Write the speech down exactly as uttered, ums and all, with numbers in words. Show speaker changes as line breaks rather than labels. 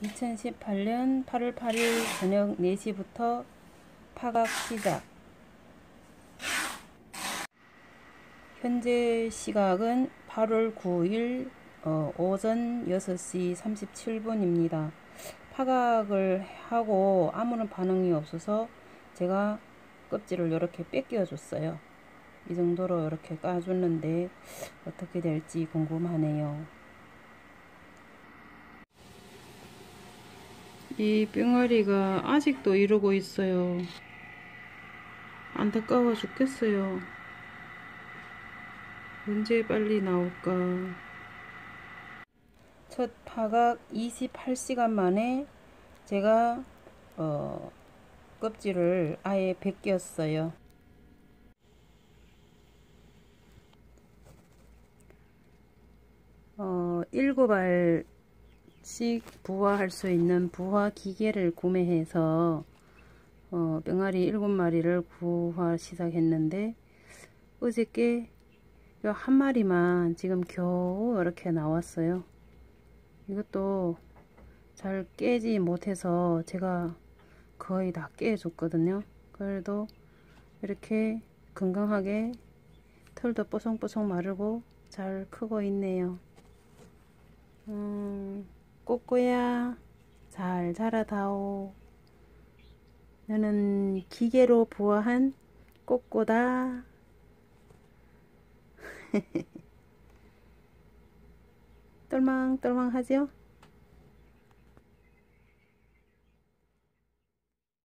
이천십팔 년 팔월 팔일 저녁 네 시부터 파각 시작. 현재 시각은 팔월 구일 어, 오전 여섯 시 삼십칠 분입니다. 파각을 하고 아무런 반응이 없어서 제가 껍질을 이렇게 뺏겨 줬어요. 이 정도로 이렇게 까줬는데 어떻게 될지 궁금하네요. 이 병아리가 아직도 이러고 있어요. 안타까워 죽겠어요. 언제 빨리 나올까. 첫 파각 이십팔 시간 만에 제가 어, 껍질을 아예 벗겼어요. 어, 일곱 알씩 부화할 수 있는 부화 기계를 구매해서 어, 병아리 일곱 마리를 부화 시작했는데 어저께 한 마리만 지금 겨우 이렇게 나왔어요. 이것도 잘 깨지 못해서 제가 거의 다 깨줬거든요. 그래도 이렇게 건강하게 털도 뽀송뽀송 마르고 잘 크고 있네요. 음, 꼬꼬야 잘 자라다오. 너는 기계로 부화한 꼬꼬다. 똘망똘망 하죠?